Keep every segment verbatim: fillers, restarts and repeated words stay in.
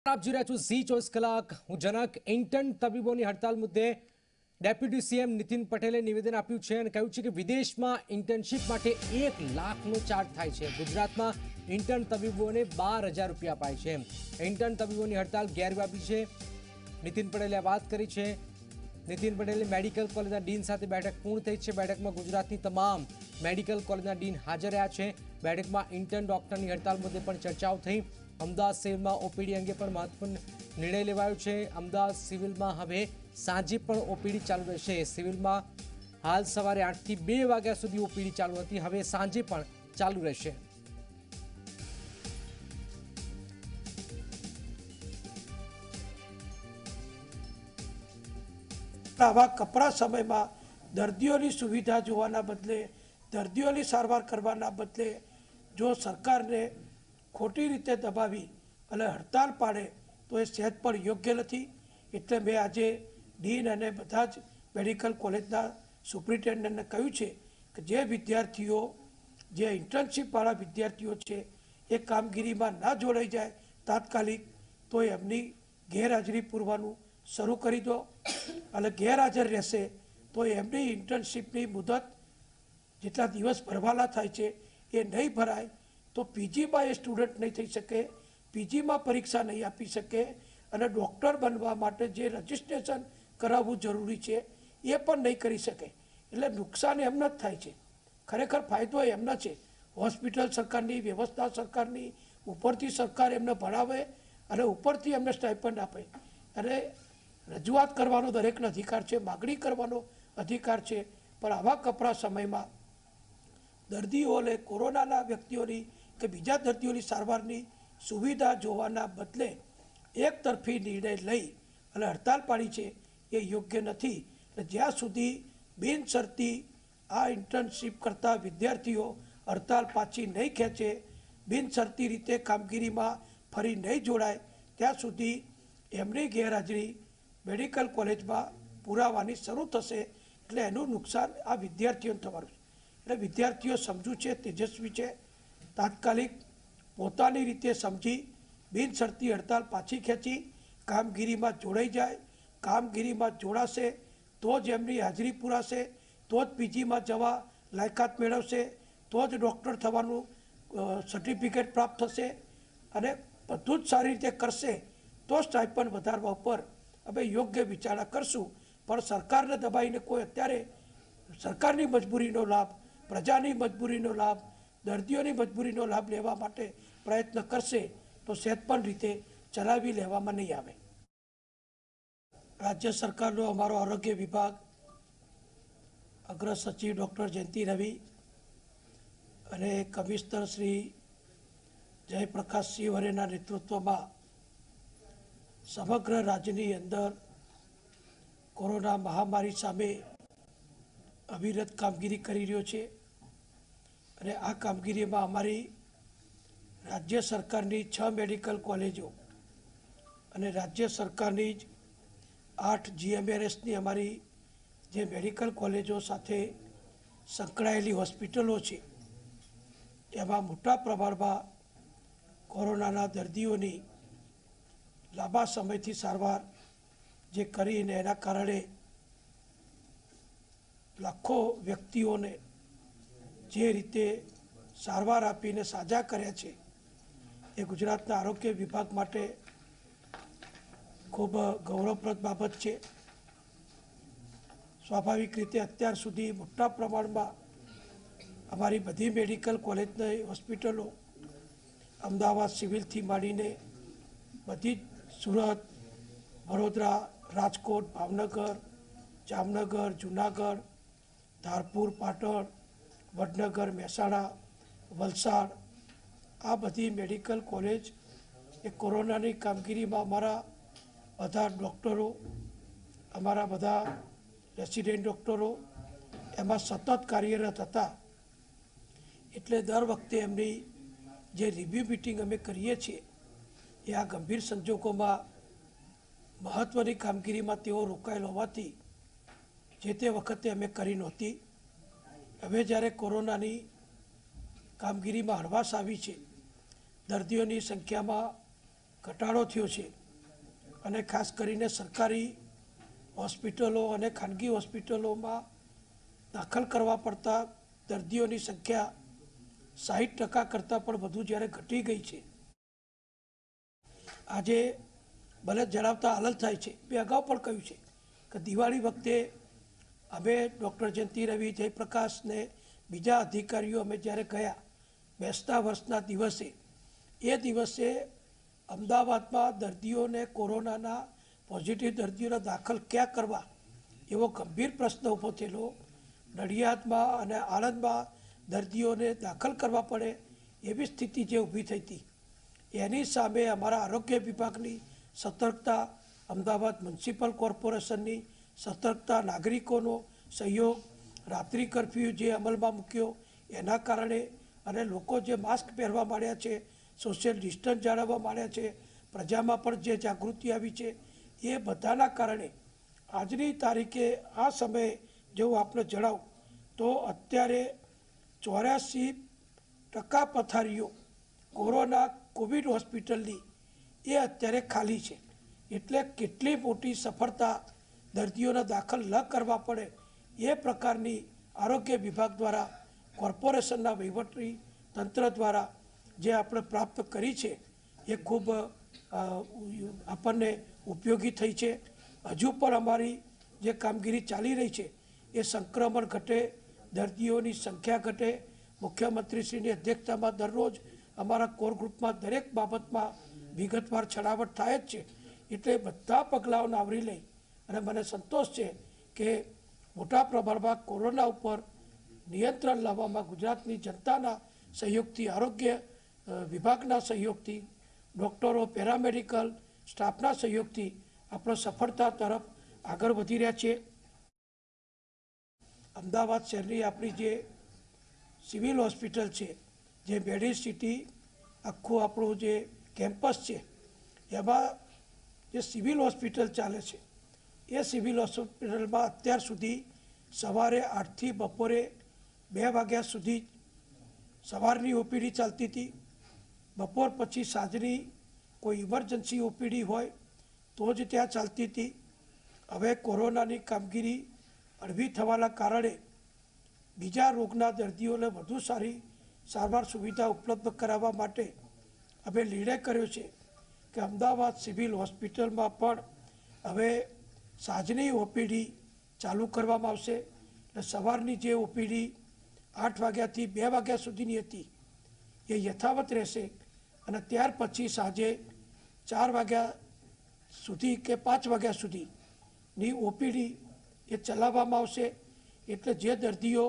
આપ જોઈ રહ્યા છો ઝી ચોવીસ કલાક। હું જનક। ઇન્ટર્ન તબીબોની હડતાલ મુદ્દે ડેપ્યુટી સીએમ નીતિન પટેલે નિવેદન આપ્યું છે અને કહ્યું છે કે વિદેશમાં ઇન્ટર્નશીપ માટે એક લાખનો ચાર્જ થાય છે, ગુજરાતમાં ઇન્ટર્ન તબીબોને બાર હજાર રૂપિયા અપાય છે। ઇન્ટર્ન તબીબોની હડતાલ ગેરવ્યાપી છે, નીતિન પટેલે વાત કરી છે। નીતિન પટેલે મેડિકલ કોલેજના ડીન સાથે બેઠક પૂર્ણ થઈ છે। બેઠકમાં ગુજરાતની તમામ મેડિકલ કોલેજના ડીન હાજર રહ્યા છે। બેઠકમાં ઇન્ટર્ન ડોક્ટરની હડતાલ મુદ્દે પણ ચર્ચાઓ થઈ। અમદાવાદ સિવિલમાં ઓપીડી અંગે પણ મહત્વપૂર્ણ નિર્ણય લેવાયો છે। અમદાવાદ સિવિલમાં હવે સાંજે પણ ઓપીડી ચાલુ રહેશે। સિવિલમાં હાલ સવારે આઠથી બે વાગ્યા સુધી ઓપીડી ચાલુ હતી, હવે સાંજે પણ ચાલુ રહેશે। આવા કપરા સમયમાં દર્દીઓની સુવિધા જોવાના બદલે, દર્દીઓની સારવાર કરવાના બદલે જો સરકારને ખોટી રીતે દબાવી અને હડતાલ પાડે તો એ સહેજ પણ યોગ્ય નથી। એટલે મેં આજે ડીન અને બધા જ મેડિકલ કોલેજના સુપ્રિન્ટેન્ડન્ટને કહ્યું છે કે જે વિદ્યાર્થીઓ જે ઇન્ટર્નશીપવાળા વિદ્યાર્થીઓ છે એ કામગીરીમાં ના જોડાઈ જાય તાત્કાલિક, તો એમની ગેરહાજરી પૂરવાનું શરૂ કરી દો અને ગેરહાજર રહેશે તો એમની ઇન્ટર્નશીપની મુદત જેટલા દિવસ ભરવાના થાય છે એ નહીં ભરાય તો પીજીમાં એ સ્ટુડન્ટ નહીં થઈ શકે, પીજીમાં પરીક્ષા નહીં આપી શકે અને ડૉક્ટર બનવા માટે જે રજિસ્ટ્રેશન કરાવવું જરૂરી છે એ પણ નહીં કરી શકે। એટલે નુકસાન એમને જ થાય છે, ખરેખર ફાયદો એમનો છે। હોસ્પિટલ સરકારની, વ્યવસ્થા સરકારની, ઉપરથી સરકાર એમને ભણાવે અને ઉપરથી એમને સ્ટાઇપન્ડ આપે અને રજૂઆત કરવાનો દરેકનો અધિકાર છે, માગણી કરવાનો અધિકાર છે। પણ આવા કપરા સમયમાં દર્દીઓને, કોરોનાના વ્યક્તિઓની કે બીજા દર્દીઓની સારવારની સુવિધા જોવાના બદલે એક તરફી નિર્ણય લઈ અને હડતાલ પાડી છે એ યોગ્ય નથી। જ્યાં સુધી બિનશરતી આ ઇન્ટર્નશીપ કરતા વિદ્યાર્થીઓ હડતાલ પાછી નહીં ખેંચે, બિનશરતી રીતે કામગીરીમાં ફરી નહીં જોડાય ત્યાં સુધી એમની ગેરહાજરી મેડિકલ કોલેજમાં પુરાવાની શરૂ થશે। એટલે એનું નુકસાન આ વિદ્યાર્થીઓને થવાનું છે। એટલે વિદ્યાર્થીઓ સમજુ છે, તેજસ્વી છે, તાત્કાલિક પોતાની રીતે સમજી બિનશરતી હડતાલ પાછી ખેંચી કામગીરીમાં જોડાઈ જાય। કામગીરીમાં જોડાશે તો જ એમની હાજરી પૂરાશે, તો જ પીજીમાં જવા લાયકાત મેળવશે, તો જ ડૉક્ટર થવાનું સર્ટિફિકેટ પ્રાપ્ત થશે અને બધું જ સારી રીતે કરશે તો સ્ટાઇપન્ડ વધારવા ઉપર અમે યોગ્ય વિચારણા કરશું। પણ સરકારને દબાઈને કોઈ અત્યારે સરકારની મજબૂરીનો લાભ, પ્રજાની મજબૂરીનો લાભ, દર્દીઓની મજબૂરીનો લાભ લેવા માટે પ્રયત્ન કરશે તો સહેજ પણ રીતે ચલાવી લેવામાં નહીં આવે। રાજ્ય સરકારનો અમારો આરોગ્ય વિભાગ, અગ્ર સચિવ ડૉક્ટર જયંતિ રવિ અને કમિશનર શ્રી જયપ્રકાશસિંહ વરેના નેતૃત્વમાં સમગ્ર રાજ્યની અંદર કોરોના મહામારી સામે અવિરત કામગીરી કરી રહ્યો છે અને આ કામગીરીમાં અમારી રાજ્ય સરકારની છ મેડિકલ કોલેજો અને રાજ્ય સરકારની જ આઠ જીએમઆરએસની અમારી જે મેડિકલ કોલેજો સાથે સંકળાયેલી હોસ્પિટલો છે એમાં મોટા પ્રમાણમાં કોરોનાના દર્દીઓની લાંબા સમયથી સારવાર જે કરીને એના કારણે લાખો વ્યક્તિઓને જે રીતે સારવાર આપીને સાજા કર્યા છે એ ગુજરાતના આરોગ્ય વિભાગ માટે ખૂબ ગૌરવપ્રદ બાબત છે। સ્વાભાવિક રીતે અત્યાર સુધી મોટા પ્રમાણમાં અમારી બધી મેડિકલ કોલેજની હોસ્પિટલો અમદાવાદ સિવિલથી માંડીને બધી જ સુરત, વડોદરા, રાજકોટ, ભાવનગર, જામનગર, જૂનાગઢ, ધારપુર, પાટણ, વડનગર, મહેસાણા, વલસાડ, આ બધી મેડિકલ કોલેજ એ કોરોનાની કામગીરીમાં અમારા બધા ડૉક્ટરો, અમારા બધા રેસિડેન્ટ ડૉક્ટરો એમાં સતત કાર્યરત હતા। એટલે દર વખતે એમની જે રિવ્યૂ મિટિંગ અમે કરીએ છીએ એ આ ગંભીર સંજોગોમાં મહત્ત્વની કામગીરીમાં તેઓ રોકાયેલ હોવાથી જે તે વખતે અમે કરી નહોતી। હવે જ્યારે કોરોનાની કામગીરીમાં હળવાશ આવી છે, દર્દીઓની સંખ્યામાં ઘટાડો થયો છે અને ખાસ કરીને સરકારી હોસ્પિટલો અને ખાનગી હોસ્પિટલોમાં દાખલ કરવા પડતા દર્દીઓની સંખ્યા સાહીઠ ટકા કરતાં પણ વધુ જ્યારે ઘટી ગઈ છે, આજે ભલે જણાવતા આનંદ થાય છે. મેં અગાઉ પણ કહ્યું છે કે દિવાળી વખતે અમે ડૉક્ટર જયંતિ રવિ, જયપ્રકાશને બીજા અધિકારીઓ અમે જ્યારે ગયા બેસતા વર્ષના દિવસે, એ દિવસે અમદાવાદમાં દર્દીઓને કોરોનાના પોઝિટિવ દર્દીઓને દાખલ ક્યાં કરવા એવો ગંભીર પ્રશ્ન ઊભો થયેલો. નડિયાદમાં અને આણંદમાં દર્દીઓને દાખલ કરવા પડે એવી સ્થિતિ જે ઊભી થઈ હતી, એની સામે અમારા આરોગ્ય વિભાગની સતર્કતા, અમદાવાદ મ્યુનિસિપલ કોર્પોરેશનની સતર્કતા, નાગરિકોનો સહયોગ, રાત્રિ કર્ફ્યુ જે અમલમાં મૂક્યો એના કારણે, અને લોકો જે માસ્ક પહેરવા માંડ્યા છે, સોશિયલ ડિસ્ટન્સ જાળવવા માંડ્યા છે, પ્રજામાં પણ જે જાગૃતિ આવી છે, એ બધાના કારણે આજની તારીખે આ સમયે જો આપણે જણાવું તો અત્યારે ચોર્યાસી ટકા પથારીઓ કોરોના કોવિડ હોસ્પિટલની એ અત્યારે ખાલી છે. એટલે કેટલી મોટી સફળતા, દર્દીઓને દાખલ ન કરવા પડે એ પ્રકારની આરોગ્ય વિભાગ દ્વારા, કોર્પોરેશનના વહીવટી તંત્ર દ્વારા જે આપણે પ્રાપ્ત કરી છે એ ખૂબ આપણને ઉપયોગી થઈ છે. હજુ પણ અમારી જે કામગીરી ચાલી રહી છે એ સંક્રમણ ઘટે, દર્દીઓની સંખ્યા ઘટે. મુખ્યમંત્રીશ્રીની અધ્યક્ષતામાં દરરોજ અમારા કોર ગ્રુપમાં દરેક બાબતમાં વિગતવાર છણાવટ થાય જ છે. એટલે બધા પગલાઓને આવરી લઈ અને મને સંતોષ છે કે મોટા પ્રમાણમાં કોરોના ઉપર નિયંત્રણ લાવવામાં ગુજરાતની જનતાના સહયોગથી, આરોગ્ય વિભાગના સહયોગથી, ડૉક્ટરો, પેરામેડિકલ સ્ટાફના સહયોગથી આપણે સફળતા તરફ આગળ વધી રહ્યા છીએ. અમદાવાદ શહેરની આપણી જે સિવિલ હોસ્પિટલ છે, જે મેડિસિટી આખું આપણું જે કેમ્પસ છે, એમાં જે સિવિલ હોસ્પિટલ ચાલે છે, એ સિવિલ હોસ્પિટલમાં અત્યાર સુધી સવારે આઠથી બપોરે બે વાગ્યા સુધી સવારની ઓપીડી ચાલતી હતી. બપોર પછી સાંજની કોઈ ઇમરજન્સી ઓપીડી હોય તો જ ત્યાં ચાલતી હતી. હવે કોરોનાની કામગીરી હળવી થવાના કારણે બીજા રોગના દર્દીઓને વધુ સારી સારવાર સુવિધા ઉપલબ્ધ કરાવવા માટે અમે નિર્ણય કર્યો છે કે અમદાવાદ સિવિલ હોસ્પિટલમાં પણ હવે સાંજની ઓપીડી ચાલુ કરવામાં આવશે. એટલે સવારની જે ઓપીડી આઠ વાગ્યાથી બે વાગ્યા સુધીની હતી એ યથાવત રહેશે, અને ત્યાર પછી સાંજે ચાર વાગ્યા સુધી કે પાંચ વાગ્યા સુધીની ઓપીડી એ ચલાવવામાં આવશે. એટલે જે દર્દીઓ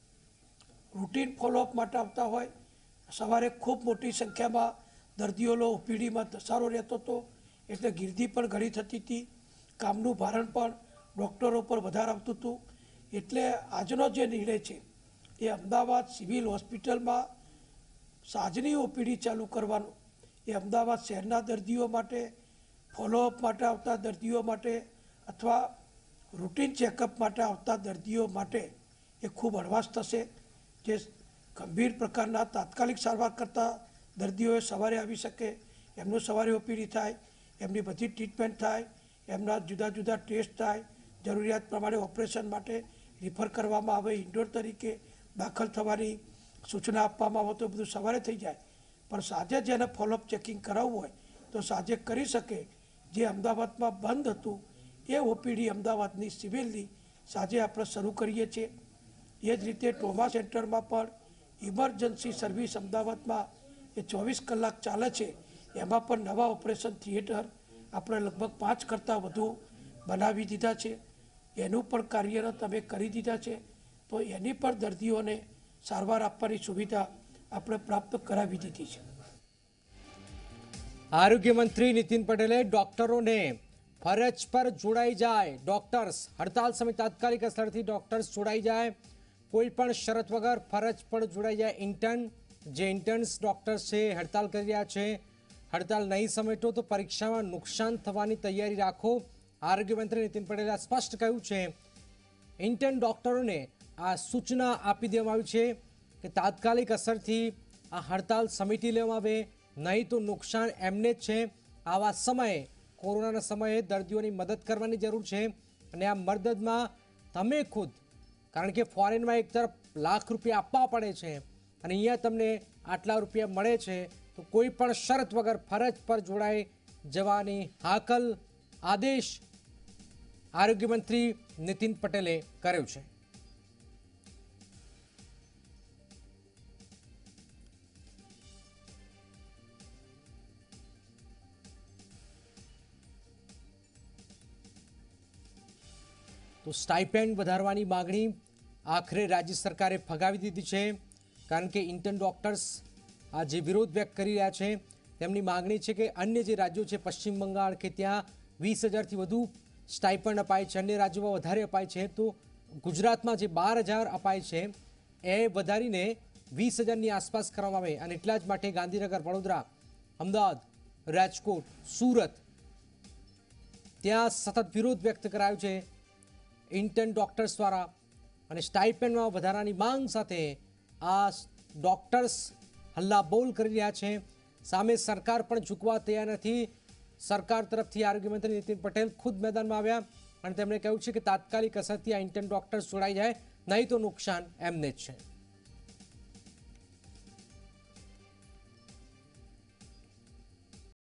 રૂટીન ફોલોઅપ માટે આવતા હોય, સવારે ખૂબ મોટી સંખ્યામાં દર્દીઓનો ઓપીડીમાં ધસારો રહેતો હતો, એટલે ગીર્દી પણ ઘણી થતી હતી, કામનું ભારણ પણ ડૉક્ટરો પર વધારે આવતું હતું. એટલે આજનો જે નિર્ણય છે એ અમદાવાદ સિવિલ હોસ્પિટલમાં સાંજની ઓપીડી ચાલુ કરવાનો એ અમદાવાદ શહેરના દર્દીઓ માટે, ફોલોઅપ માટે આવતા દર્દીઓ માટે અથવા રૂટીન ચેકઅપ માટે આવતા દર્દીઓ માટે એ ખૂબ હળવાશ થશે. જે ગંભીર પ્રકારના તાત્કાલિક સારવાર કરતા દર્દીઓએ સવારે આવી શકે, એમનું સવારે ઓપીડી થાય, એમની બધી ટ્રીટમેન્ટ થાય, એમના જુદા જુદા ટેસ્ટ થાય, જરૂરિયાત પ્રમાણે ઓપરેશન માટે રિફર કરવામાં આવે, ઇન્ડોર તરીકે દાખલ થવાની સૂચના આપવામાં આવે તો બધું સવારે થઈ જાય. પણ સાંજે જેને ફોલોઅપ ચેકિંગ કરાવવું હોય તો સાંજે કરી શકે. જે અમદાવાદમાં બંધ હતું એ ઓપીડી અમદાવાદની સિવિલની સાંજે આપણે શરૂ કરીએ છીએ. એ જ રીતે ટ્રોમા સેન્ટરમાં પણ ઇમરજન્સી સર્વિસ અમદાવાદમાં એ ચોવીસ કલાક ચાલે છે. એમાં પણ નવા ઓપરેશન થિયેટર આપણે લગભગ પાંચ કરતાં વધુ બનાવી દીધા છે. એનું પણ કાર્યરત અમે કરી દીધા છે. તો એની પણ દર્દીઓને સારવાર આપવાની સુવિધા આપણે પ્રાપ્ત કરાવી દીધી છે. આરોગ્ય મંત્રી નીતિન પટેલે ડોક્ટરોને ફરજ પર જોડાઈ જાય, ડોક્ટર્સ હડતાલ સમય તાત્કાલિક અસરથી ડોક્ટર્સ જોડાઈ જાય, કોઈ પણ શરત વગર ફરજ પર જોડાઈ જાય. ઇન્ટર્ન જે ઇન્ટર્ન્સ ડોક્ટર્સ છે હડતાલ કરી રહ્યા છે, હડતાલ નહીં સમેટો તો પરીક્ષામાં નુકસાન થવાની તૈયારી રાખો. આરોગ્ય મંત્રી નીતિન પટેલે સ્પષ્ટ કહ્યું છે. ઇન્ટર્ન ડોક્ટરોને આ સૂચના આપી દેવામાં આવી છે કે તાત્કાલિક અસરથી આ હડતાલ સમેટી લેવામાં આવે, નહીં તો નુકસાન એમને જ છે. આવા સમયે કોરોનાના સમયે દર્દીઓની મદદ કરવાની જરૂર છે અને આ મદદમાં તમે ખુદ, કારણ કે ફોરેનમાં એક તરફ લાખ રૂપિયા આપવા પડે છે અને અહીંયા તમને આટલા રૂપિયા મળે છે, તો કોઈ પણ શરત વગર ફરજ પર જોડાઈ જવાની હાકલ આદેશ આરોગ્ય મંત્રી નીતિન પટેલે કર્યો છે. તો સ્ટાઇપેન્ડ વધારવાની માગણી આખરે રાજ્ય સરકારે ફગાવી દીધી છે, કારણ કે ઇન્ટર્ન ડોક્ટર્સ આ જે વિરોધ વ્યક્ત કરી રહ્યા છે તેમની માગણી છે કે અન્ય જે રાજ્યો છે પશ્ચિમ બંગાળ કે ત્યાં વીસ હજારથી વધુ સ્ટાઇપન્ડ અપાય છે, અન્ય રાજ્યોમાં વધારે અપાય છે, તો ગુજરાતમાં જે બાર હજાર અપાય છે એ વધારીને વીસ હજારની આસપાસ કરવામાં આવે અને એટલા જ માટે ગાંધીનગર, વડોદરા, અમદાવાદ, રાજકોટ, સુરત ત્યાં સતત વિરોધ વ્યક્ત કરાયો છે ઇન્ટર્ન ડોક્ટર્સ દ્વારા અને સ્ટાઇપેન્ડમાં વધારાની માંગ સાથે આ ડોક્ટર્સ હલ્લાબોલ કરી રહ્યા છે. સામે સરકાર પણ ઝૂકવા તૈયાર નથી. સરકાર તરફથી આરોગ્ય મંત્રી નીતિન પટેલ ખુદ મેદાનમાં આવ્યા અને તેમણે કહ્યું છે કે તાત્કાલિક અસરથી આ ઇન્ટર્ન ડોક્ટર્સ જોડાઈ જાય, નહીં તો નુકસાન એમને જ છે.